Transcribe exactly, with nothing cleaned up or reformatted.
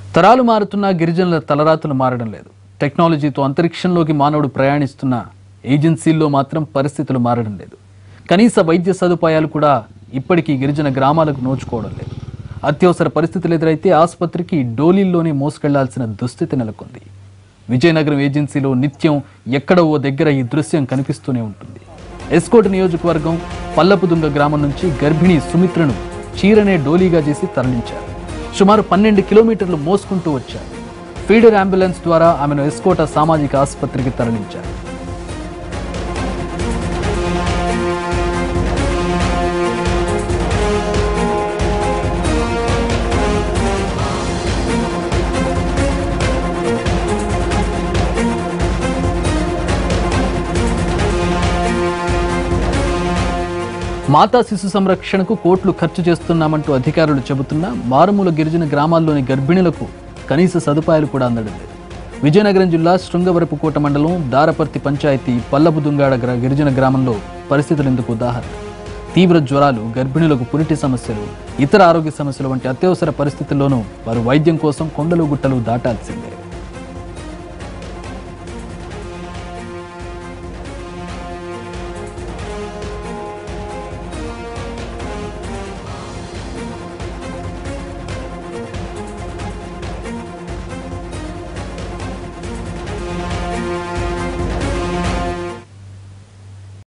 తరాలు మారుతున్న గిరిజనుల తలరాతులు మారడం లేదు. టెక్నాలజీతో అంతరిక్షంలోకి మానవుడు ప్రయాణిస్తున్న ఏజెన్సీల్లో మాత్రం పరిస్థితులు మారడం లేదు. కనీస వైద్య సదుపాయాలు కూడా ఇప్పటికీ గిరిజన గ్రామాలకు నోచుకోవడం లేదు. అత్యవసర పరిస్థితులు ఎదురైతే ఆసుపత్రికి డోలీల్లోనే మోసుకెళ్లాల్సిన దుస్థితి నెలకొంది. విజయనగరం ఏజెన్సీలో నిత్యం ఎక్కడ ఓ దగ్గర ఈ దృశ్యం కనిపిస్తూనే ఉంటుంది. ఎస్కోట్ నియోజకవర్గం పల్లపుదుంగ గ్రామం నుంచి గర్భిణీ సుమిత్రను చీరనే డోలీగా చేసి తరలించారు. సుమారు పన్నెండు కిలోమీటర్లు మోసుకుంటూ వచ్చారు. ఫీడర్ అంబులెన్స్ ద్వారా ఆమెను ఎస్కోట సామాజిక ఆసుపత్రికి తరలించారు. మాతా శిశు సంరక్షణకు కోట్లు ఖర్చు చేస్తున్నామంటూ అధికారులు చెబుతున్నా మారుమూల గిరిజన గ్రామాల్లోని గర్భిణులకు కనీస సదుపాయాలు కూడా అందడం లేదు. విజయనగరం జిల్లా శృంగవరపుకోట మండలం దారపర్తి పంచాయతీ పల్లపుదుంగాడ గిరిజన గ్రామంలో పరిస్థితులు ఇందుకు ఉదాహరణ. తీవ్ర జ్వరాలు, గర్భిణులకు పురిటి సమస్యలు, ఇతర ఆరోగ్య సమస్యలు వంటి అత్యవసర పరిస్థితుల్లోనూ వారు వైద్యం కోసం కొండలు గుట్టలు దాటాల్సిందే.